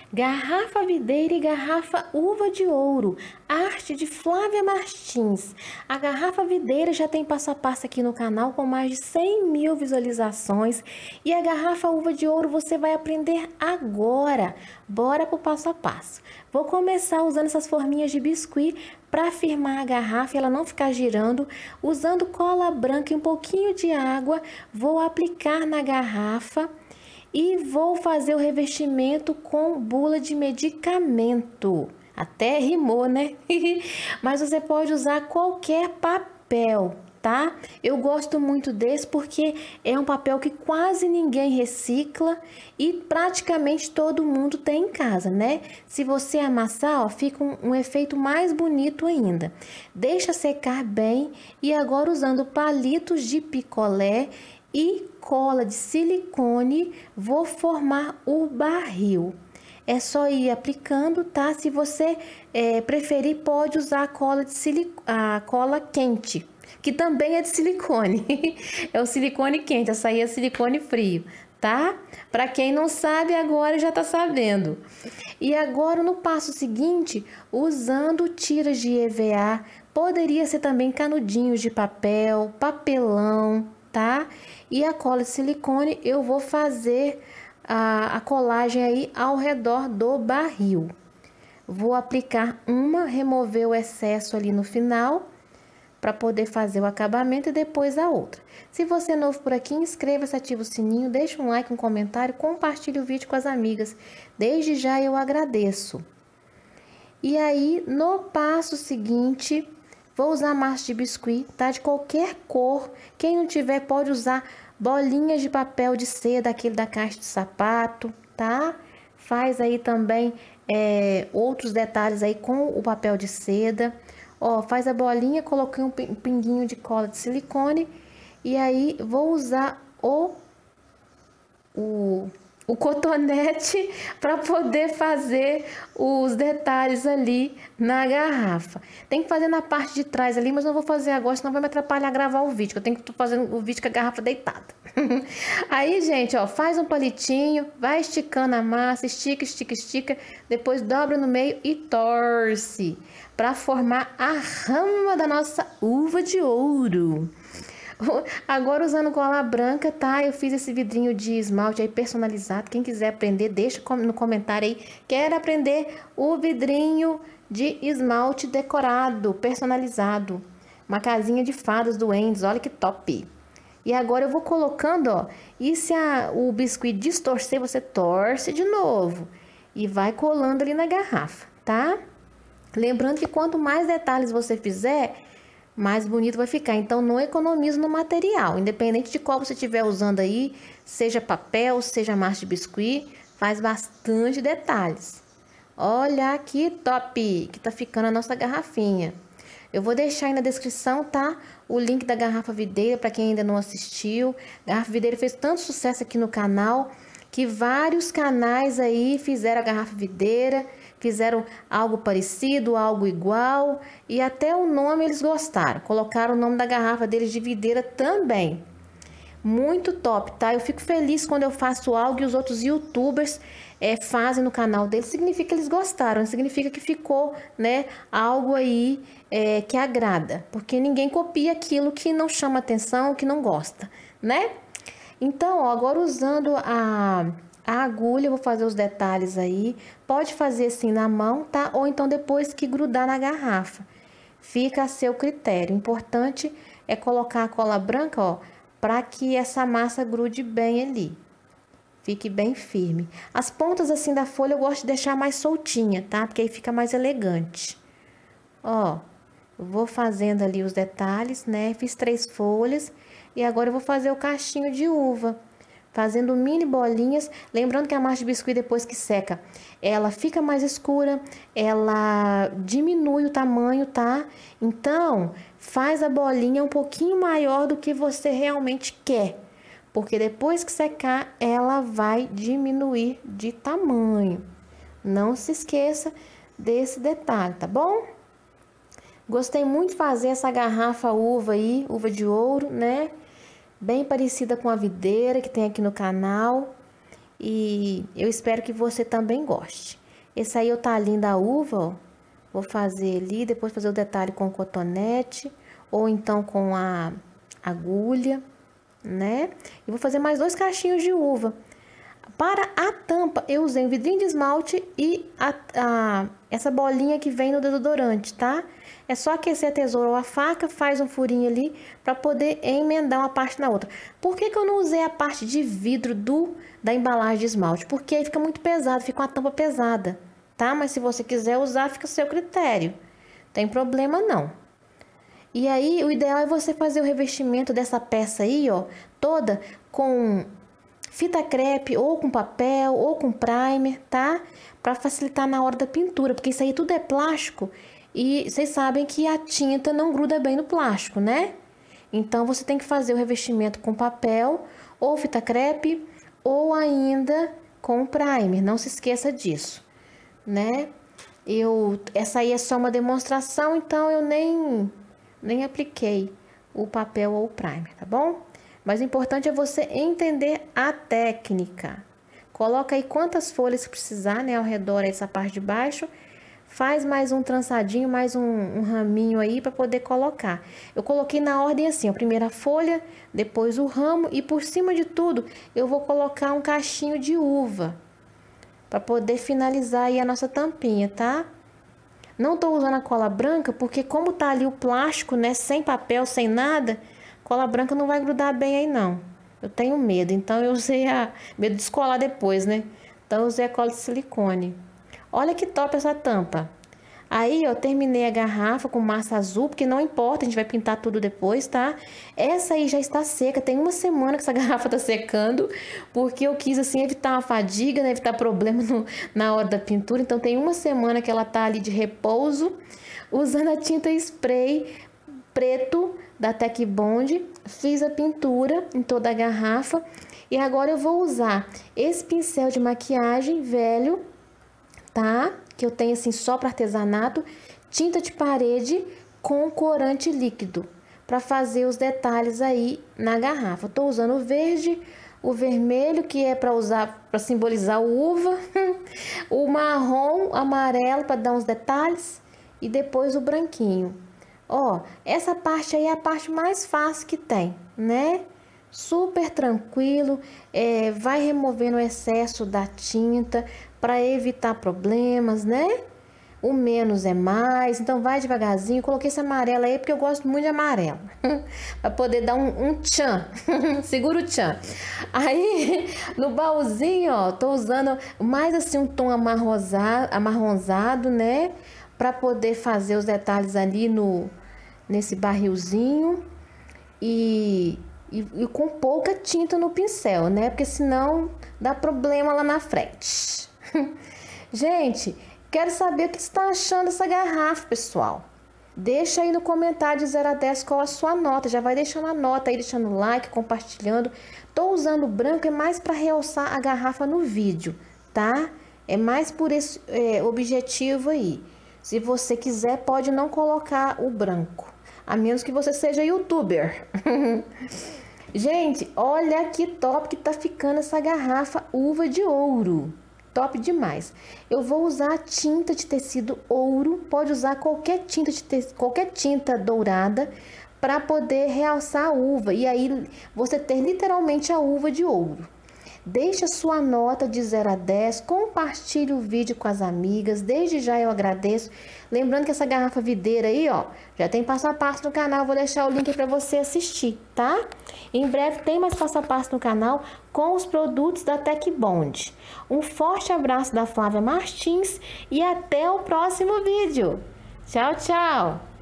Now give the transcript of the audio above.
Garrafa videira e garrafa uva de ouro, arte de Flávia Martins. A garrafa videira já tem passo a passo aqui no canal com mais de 100 mil visualizações. E a garrafa uva de ouro você vai aprender agora. Bora pro passo a passo. Vou começar usando essas forminhas de biscuit para firmar a garrafa e ela não ficar girando. Usando cola branca e um pouquinho de água, vou aplicar na garrafa. E vou fazer o revestimento com bula de medicamento. Até rimou, né? Mas você pode usar qualquer papel, tá? Eu gosto muito desse porque é um papel que quase ninguém recicla e praticamente todo mundo tem em casa, né? Se você amassar, ó, fica um efeito mais bonito ainda. Deixa secar bem e agora usando palitos de picolé e cola de silicone, vou formar o barril. É só ir aplicando, tá? Se você preferir, pode usar a cola quente, que também é de silicone. É o silicone quente, essa aí é silicone frio, tá? Para quem não sabe, agora já tá sabendo. E agora, no passo seguinte, usando tiras de EVA, poderia ser também canudinhos de papel, papelão, tá? E a cola de silicone eu vou fazer a colagem aí ao redor do barril. Vou aplicar uma, remover o excesso ali no final para poder fazer o acabamento e depois a outra. Se você é novo por aqui, inscreva-se, ativa o sininho, deixa um like, um comentário, compartilhe o vídeo com as amigas. Desde já eu agradeço. E aí, no passo seguinte, vou usar massa de biscuit, tá? De qualquer cor. Quem não tiver pode usar bolinhas de papel de seda, aquele da caixa de sapato, tá? Faz aí também outros detalhes aí com o papel de seda. Ó, faz a bolinha, coloquei um pinguinho de cola de silicone e aí vou usar o cotonete para poder fazer os detalhes ali na garrafa. Tem que fazer na parte de trás ali, mas não vou fazer agora, senão vai me atrapalhar a gravar o vídeo, que eu tenho que estar fazendo o vídeo com a garrafa deitada. Aí, gente, ó, faz um palitinho, vai esticando a massa, estica, estica, estica, depois dobra no meio e torce para formar a rama da nossa uva de ouro. Agora usando cola branca, tá? Eu fiz esse vidrinho de esmalte aí personalizado. Quem quiser aprender, deixa no comentário aí. Quero aprender o vidrinho de esmalte decorado, personalizado. Uma casinha de fadas do Wendy's, olha que top. E agora eu vou colocando, ó. E se o biscuit distorcer, você torce de novo. E vai colando ali na garrafa, tá? Lembrando que quanto mais detalhes você fizer, mais bonito vai ficar. Então, não economize no material. Independente de qual você estiver usando aí, seja papel, seja massa de biscuit, faz bastante detalhes. Olha que top que tá ficando a nossa garrafinha. Eu vou deixar aí na descrição, tá? O link da garrafa videira para quem ainda não assistiu. A garrafa videira fez tanto sucesso aqui no canal que vários canais aí fizeram a garrafa videira, fizeram algo parecido, algo igual e até o nome eles gostaram. Colocaram o nome da garrafa deles de videira também. Muito top, tá? Eu fico feliz quando eu faço algo e os outros youtubers fazem no canal deles. Significa que eles gostaram, significa que ficou, né, algo aí que agrada. Porque ninguém copia aquilo que não chama atenção, que não gosta, né? Então, ó, agora usando a agulha, eu vou fazer os detalhes aí. Pode fazer assim na mão, tá? Ou então depois que grudar na garrafa. Fica a seu critério. O importante é colocar a cola branca, ó, para que essa massa grude bem ali. Fique bem firme. As pontas assim da folha eu gosto de deixar mais soltinha, tá? Porque aí fica mais elegante. Ó, vou fazendo ali os detalhes, né? Fiz 3 folhas e agora eu vou fazer o cachinho de uva. Fazendo mini bolinhas, lembrando que a massa de biscuit depois que seca, ela fica mais escura, ela diminui o tamanho, tá? Então, faz a bolinha um pouquinho maior do que você realmente quer, porque depois que secar, ela vai diminuir de tamanho. Não se esqueça desse detalhe, tá bom? Gostei muito de fazer essa garrafa uva aí, uva de ouro, né? Bem parecida com a videira que tem aqui no canal. e eu espero que você também goste. Esse aí é o talinho da uva, ó. Vou fazer ali, depois fazer o detalhe com o cotonete ou então com a agulha, né? E vou fazer mais 2 cachinhos de uva. Para a tampa, eu usei um vidrinho de esmalte e essa bolinha que vem no desodorante, tá? É só aquecer a tesoura ou a faca, faz um furinho ali para poder emendar uma parte na outra. Por que que eu não usei a parte de vidro da embalagem de esmalte? Porque aí fica muito pesado, fica uma tampa pesada, tá? Mas se você quiser usar, fica a seu critério. Tem problema não. E aí, o ideal é você fazer o revestimento dessa peça aí, ó, toda com fita crepe, ou com papel, ou com primer, tá? Para facilitar na hora da pintura, porque isso aí tudo é plástico e vocês sabem que a tinta não gruda bem no plástico, né? Então, você tem que fazer o revestimento com papel, ou fita crepe, ou ainda com primer, não se esqueça disso, né? Essa aí é só uma demonstração, então eu nem apliquei o papel ou o primer, tá bom? Mas o importante é você entender a técnica. Coloca aí quantas folhas precisar, né, ao redor dessa parte de baixo. Faz mais um trançadinho, mais um raminho aí para poder colocar. Eu coloquei na ordem assim, a primeira folha, depois o ramo e por cima de tudo eu vou colocar um cachinho de uva para poder finalizar aí a nossa tampinha, tá? Não tô usando a cola branca porque como tá ali o plástico, né, sem papel, sem nada, cola branca não vai grudar bem aí não. Eu tenho medo, então eu usei medo de descolar depois, né? Então eu usei a cola de silicone. Olha que top essa tampa. Aí eu terminei a garrafa com massa azul, porque não importa, a gente vai pintar tudo depois, tá? Essa aí já está seca, tem uma semana que essa garrafa tá secando, porque eu quis assim evitar uma fadiga, né? Evitar problema na hora da pintura. Então tem uma semana que ela tá ali de repouso, usando a tinta spray preto da Tech Bond, fiz a pintura em toda a garrafa e agora eu vou usar esse pincel de maquiagem velho, tá? Que eu tenho assim só para artesanato, tinta de parede com corante líquido para fazer os detalhes aí na garrafa. Tô usando o verde, o vermelho que é para usar para simbolizar o uva, o marrom, amarelo para dar uns detalhes e depois o branquinho. Ó, essa parte aí é a parte mais fácil que tem, né? Super tranquilo, vai removendo o excesso da tinta para evitar problemas, né? O menos é mais, então vai devagarzinho. Coloquei esse amarelo aí porque eu gosto muito de amarelo, para poder dar um tchan, segura o tchan. Aí no baúzinho, ó, tô usando mais assim um tom amarronzado, né? Para poder fazer os detalhes ali nesse barrilzinho e com pouca tinta no pincel, né? Porque senão dá problema lá na frente. Gente, quero saber o que você está achando dessa garrafa, pessoal. Deixa aí no comentário de 0 a 10 qual a sua nota. Já vai deixando a nota aí, deixando like, compartilhando. Tô usando branco, é mais para realçar a garrafa no vídeo, tá? É mais por esse objetivo aí. Se você quiser, pode não colocar o branco, a menos que você seja youtuber. Gente, olha que top que tá ficando essa garrafa uva de ouro. Top demais. Eu vou usar tinta de tecido ouro, pode usar qualquer tinta dourada para poder realçar a uva e aí você ter literalmente a uva de ouro. Deixa sua nota de 0 a 10, compartilhe o vídeo com as amigas, desde já eu agradeço. Lembrando que essa garrafa videira aí, ó, já tem passo a passo no canal, vou deixar o link aí para você assistir, tá? Em breve tem mais passo a passo no canal com os produtos da Tech Bond. Um forte abraço da Flávia Martins e até o próximo vídeo. Tchau, tchau!